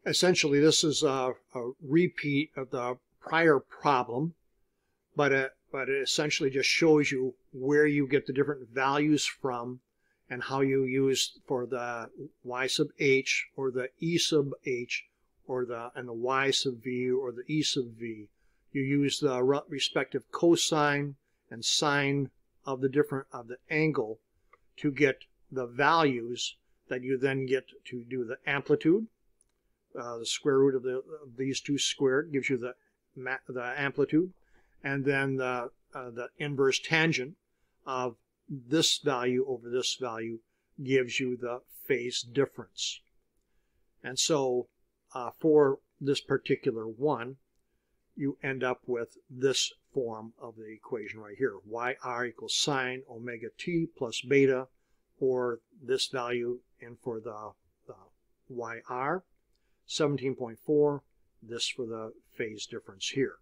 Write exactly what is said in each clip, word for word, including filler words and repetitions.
Essentially, this is a, a repeat of the prior problem, but it, but it essentially just shows you where you get the different values from and how you use for the y sub h or the e sub h or the and the y sub v or the e sub v. You use the respective cosine and sine of the different of the angle to get the values that you then get to do the amplitude. Uh, the square root of, the, of these two squared gives you the the amplitude, and then the uh, the inverse tangent of this value over this value gives you the phase difference. And so uh, for this particular one, you end up with this form of the equation right here. Y R equals sine omega t plus beta, or this value, and for the, the Y R, seventeen point four, this for the phase difference here.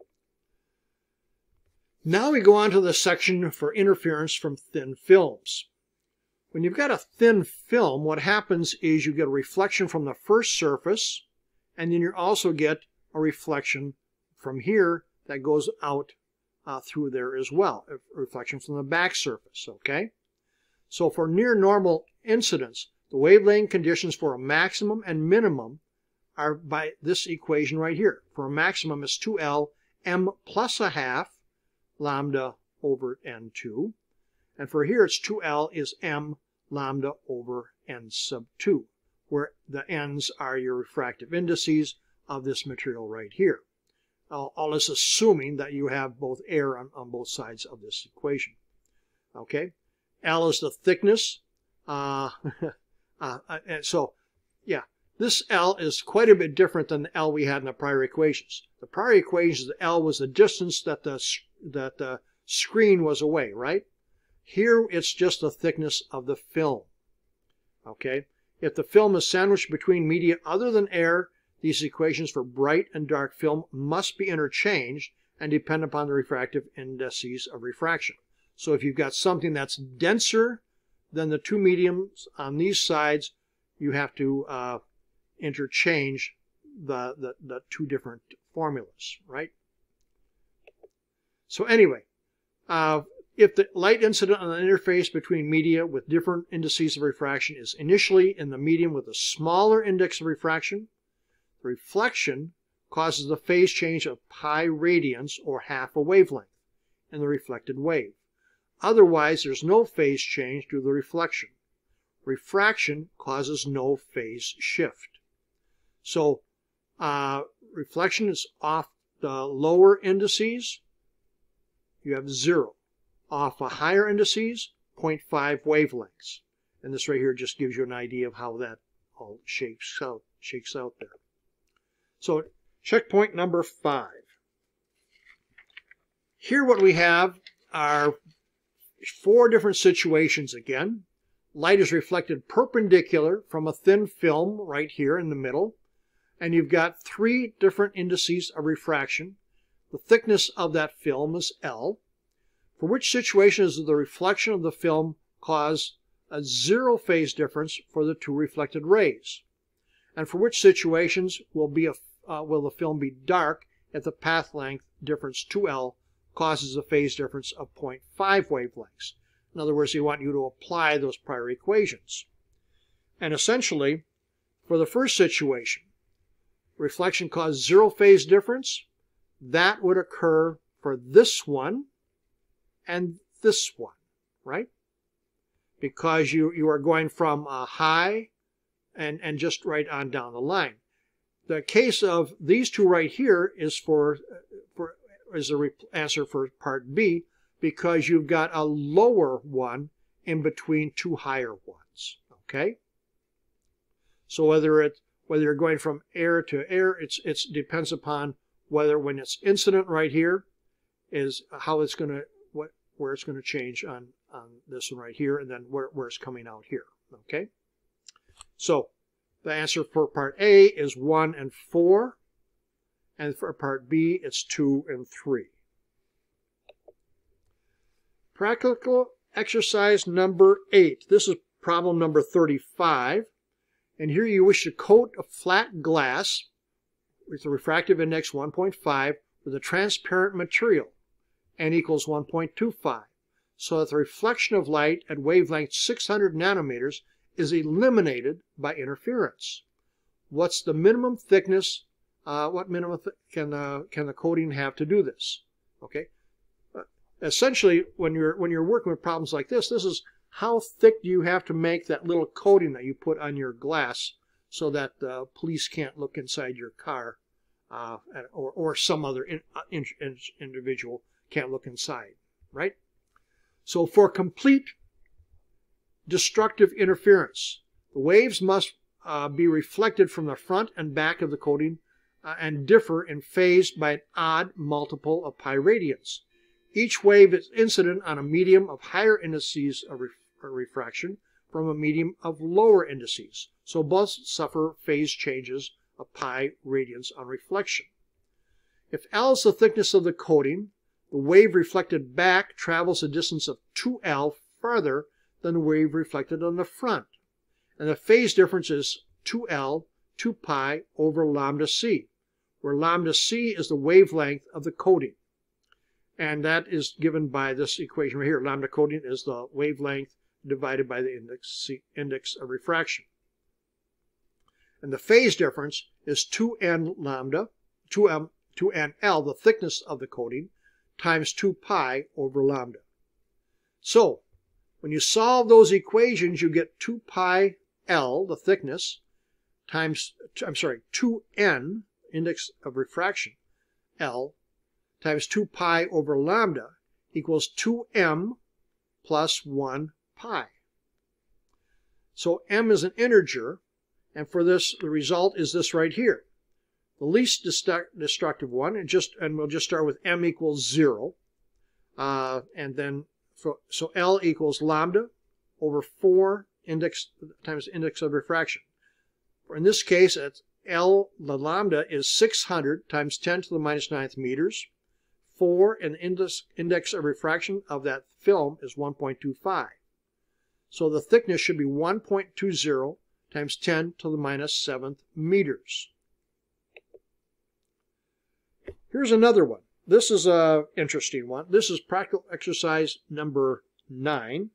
Now we go on to the section for interference from thin films. When you've got a thin film, what happens is you get a reflection from the first surface, and then you also get a reflection from here that goes out uh, through there as well, a reflection from the back surface, okay? So for near normal incidence, the wavelength conditions for a maximum and minimum are by this equation right here. For a maximum, it's two L m plus a half lambda over n two. And for here, it's two L is m lambda over n sub two, where the n's are your refractive indices of this material right here. All, all this assuming that you have both air on, on both sides of this equation. Okay? L is the thickness. Uh, uh, and so, yeah. This L is quite a bit different than the L we had in the prior equations. The prior equations, the L was the distance that the, that the screen was away, right? Here, it's just the thickness of the film. Okay? If the film is sandwiched between media other than air, these equations for bright and dark film must be interchanged and depend upon the refractive indices of refraction. So if you've got something that's denser than the two mediums on these sides, you have to uh, interchange the, the, the two different formulas, right? So anyway, uh, if the light incident on the interface between media with different indices of refraction is initially in the medium with a smaller index of refraction, the reflection causes the phase change of pi radians, or half a wavelength, in the reflected wave. Otherwise, there's no phase change due to the reflection. Refraction causes no phase shift. So uh, reflection is off the lower indices, you have zero. Off the higher indices, zero point five wavelengths. And this right here just gives you an idea of how that all shakes out, shakes out there. So checkpoint number five. Here what we have are four different situations again. Light is reflected perpendicular from a thin film right here in the middle. And you've got three different indices of refraction. The thickness of that film is L. For which situation does the reflection of the film cause a zero phase difference for the two reflected rays? And for which situations will, be a, uh, will the film be dark if the path length difference two L causes a phase difference of zero point five wavelengths? In other words, they want you to apply those prior equations. And essentially, for the first situation, reflection caused zero phase difference. That would occur for this one and this one, right? Because you, you are going from a high and, and just right on down the line. The case of these two right here is for, for is the answer for part B, because you've got a lower one in between two higher ones, okay? So whether it whether you're going from air to air, it's it's depends upon whether when it's incident right here is how it's going to what where it's going to change on on this one right here, and then where where it's coming out here, okay? So the answer for part A is one and four, and for part B it's two and three. Practical exercise number eight. This is problem number thirty-five. And here you wish to coat a flat glass with a refractive index one point five with a transparent material, n equals one point two five, so that the reflection of light at wavelength six hundred nanometers is eliminated by interference. What's the minimum thickness? Uh, what minimum th can the can the coating have to do this? Okay. Uh, essentially, when you're when you're working with problems like this, this is how thick do you have to make that little coating that you put on your glass so that the police can't look inside your car, uh, or or some other in, in, in, individual can't look inside, right? So for complete destructive interference, the waves must uh, be reflected from the front and back of the coating uh, and differ in phase by an odd multiple of pi radians. Each wave is incident on a medium of higher indices of ref refraction from a medium of lower indices, so both suffer phase changes of pi radians on reflection. If L is the thickness of the coating, the wave reflected back travels a distance of two L farther than the wave reflected on the front. And the phase difference is two L, two pi over lambda c, where lambda c is the wavelength of the coating. And that is given by this equation right here. Lambda coating is the wavelength divided by the index, c, index of refraction. And the phase difference is two n lambda, two m, two n L, the thickness of the coating, times two pi over lambda. So, when you solve those equations, you get two pi L, the thickness, times, I'm sorry, two n, index of refraction, L, times two pi over lambda equals two m plus one pi. So m is an integer, and for this, the result is this right here. The least destructive one, and just and we'll just start with m equals zero, uh, and then so, so L equals lambda over four index times index of refraction. In this case, it's L, the lambda is six hundred times ten to the minus ninth meters. four, and the index, index of refraction of that film is one point two five. So the thickness should be one point two zero times ten to the minus seventh meters. Here's another one. This is an interesting one. This is practical exercise number nine.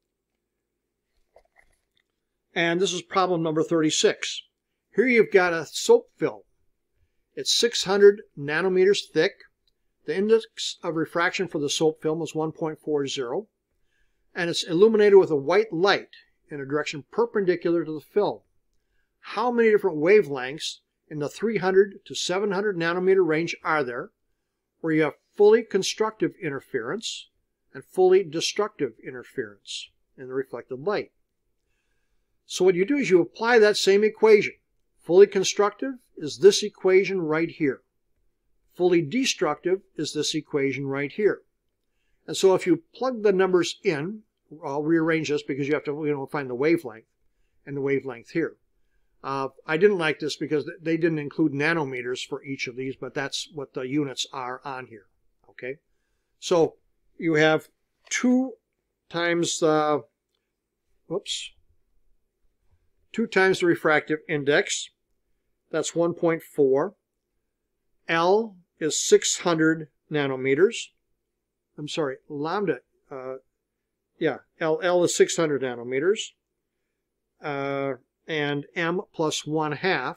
And this is problem number thirty-six. Here you've got a soap film. It's six hundred nanometers thick. The index of refraction for the soap film is one point four zero. And it's illuminated with a white light in a direction perpendicular to the film. How many different wavelengths in the three hundred to seven hundred nanometer range are there where you have fully constructive interference and fully destructive interference in the reflected light? So what you do is you apply that same equation. Fully constructive is this equation right here. Fully destructive is this equation right here. And so if you plug the numbers in, I'll rearrange this because you have to you know, find the wavelength and the wavelength here. Uh, I didn't like this because they didn't include nanometers for each of these, but that's what the units are on here. Okay, so you have two times the, whoops, two times the refractive index. That's one point four. L is six hundred nanometers. I'm sorry, lambda. Uh, yeah, L L is six hundred nanometers. Uh, and m plus one half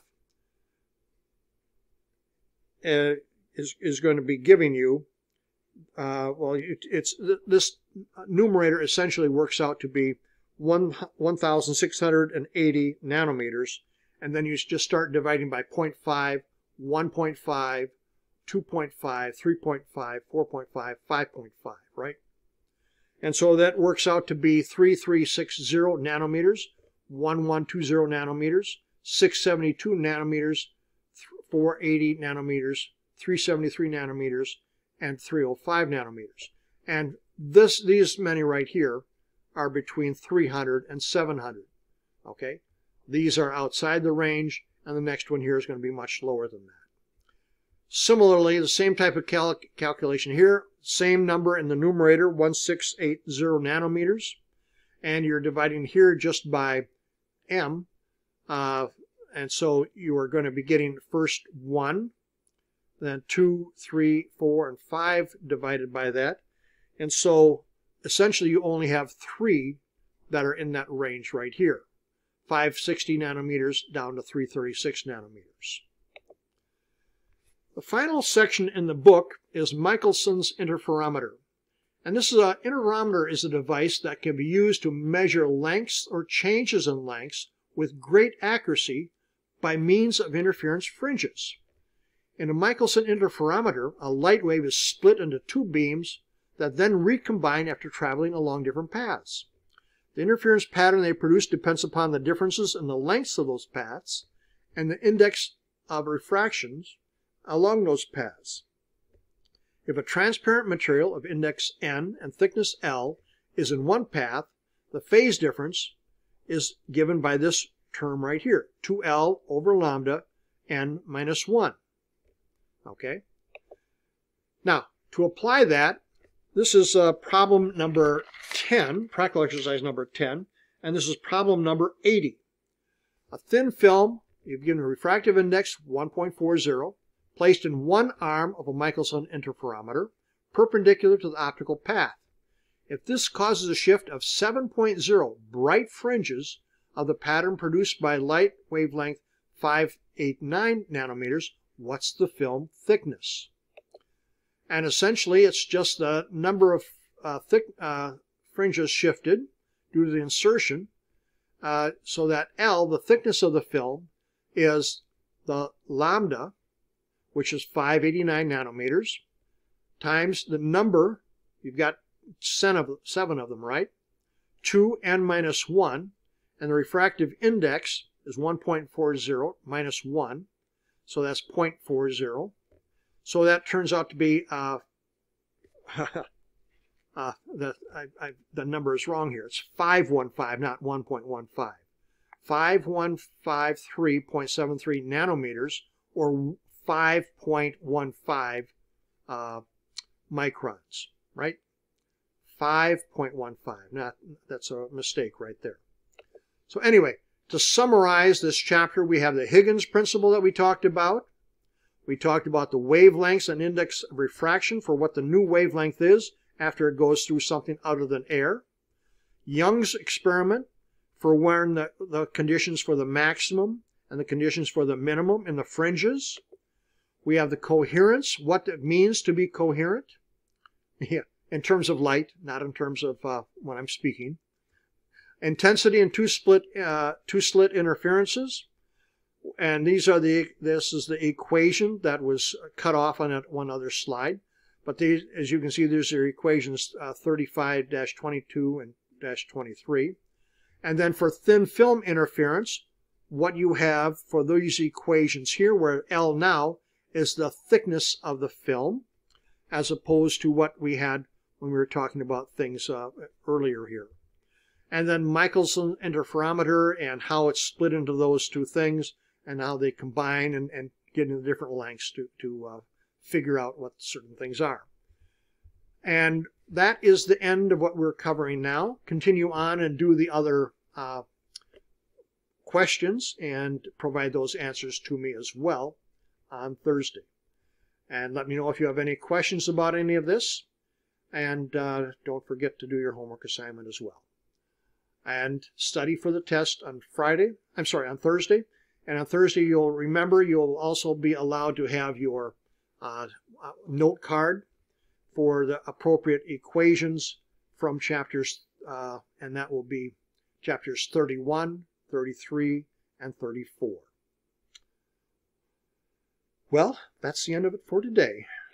uh, is, is going to be giving you, uh, well, it, it's this numerator essentially works out to be one thousand six hundred eighty nanometers, and then you just start dividing by zero point five, one point five, two point five, three point five, four point five, five point five, right? And so that works out to be three thousand three hundred sixty nanometers, one thousand one hundred twenty nanometers, six hundred seventy-two nanometers, four hundred eighty nanometers, three hundred seventy-three nanometers, and three hundred five nanometers. And this, these many right here are between three hundred and seven hundred. Okay? These are outside the range, and the next one here is going to be much lower than that. Similarly, the same type of cal calculation here, same number in the numerator, one thousand six hundred eighty nanometers, and you're dividing here just by m, Uh, and so you are going to be getting first one, then two, three, four, and five divided by that. And so essentially you only have three that are in that range right here. five sixty nanometers down to three thirty-six nanometers. The final section in the book is Michelson's interferometer. And this is a interferometer is a device that can be used to measure lengths or changes in lengths with great accuracy by means of interference fringes. In a Michelson interferometer, a light wave is split into two beams that then recombine after traveling along different paths. The interference pattern they produce depends upon the differences in the lengths of those paths and the index of refractions along those paths. If a transparent material of index n and thickness L is in one path, the phase difference is given by this term right here, two L over lambda n minus one. Okay? Now, to apply that, this is uh, problem number ten, practical exercise number ten, and this is problem number eighty. A thin film, you've given a refractive index one point four zero, placed in one arm of a Michelson interferometer, perpendicular to the optical path. If this causes a shift of seven point zero bright fringes of the pattern produced by light wavelength five eighty-nine nanometers, what's the film thickness? And essentially it's just the number of uh, thick uh, fringes shifted due to the insertion, uh, so that L, the thickness of the film, is the lambda, which is five eighty-nine nanometers, times the number, you've got seven of, seven of them, right? two n minus one, and the refractive index is one point four zero minus one, so that's zero point four zero. So that turns out to be, uh, uh, the, I, I, the number is wrong here. It's five fifteen, not one point one five. five one five three point seven three nanometers, or five point one five uh, microns, right? five point one five. Not, that's a mistake right there. So anyway, to summarize this chapter, we have the Higgins principle that we talked about. We talked about the wavelengths and index of refraction for what the new wavelength is after it goes through something other than air. Young's experiment for when the, the conditions for the maximum and the conditions for the minimum in the fringes. We have the coherence, what it means to be coherent. Yeah, in terms of light, not in terms of uh, when I'm speaking. Intensity and two split, uh, two slit interferences. And these are the, this is the equation that was cut off on one other slide. But these, as you can see, these are equations uh, thirty-five dash twenty-two and dash twenty-three. And then for thin film interference, what you have for these equations here, where L now is the thickness of the film, as opposed to what we had when we were talking about things uh, earlier here. And then Michelson interferometer and how it's split into those two things, and how they combine and, and get into different lengths to, to uh, figure out what certain things are. And that is the end of what we're covering now. Continue on and do the other uh, questions and provide those answers to me as well on Thursday. And let me know if you have any questions about any of this. And uh, don't forget to do your homework assignment as well. And study for the test on Friday, I'm sorry, on Thursday. And on Thursday, you'll remember, you'll also be allowed to have your uh, note card for the appropriate equations from chapters, uh, and that will be chapters thirty-one, thirty-three, and thirty-four. Well, that's the end of it for today.